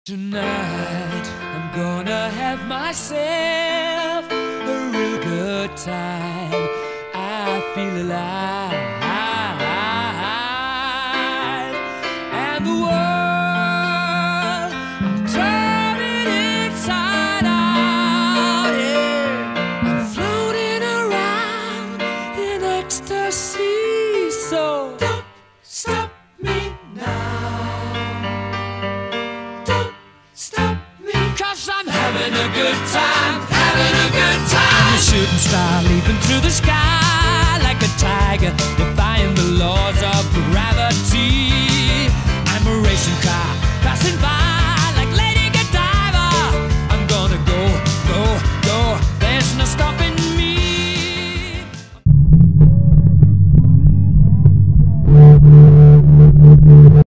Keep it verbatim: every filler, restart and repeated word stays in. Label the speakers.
Speaker 1: Tonight, I'm gonna have myself a real good time. I feel alive, and the world, I'll turn it inside out, yeah. I'm floating around in ecstasy, so don't stop me now. Cause I'm having a good time, having a good time. I'm a shooting star leaping through the sky like a tiger, defying the laws of gravity.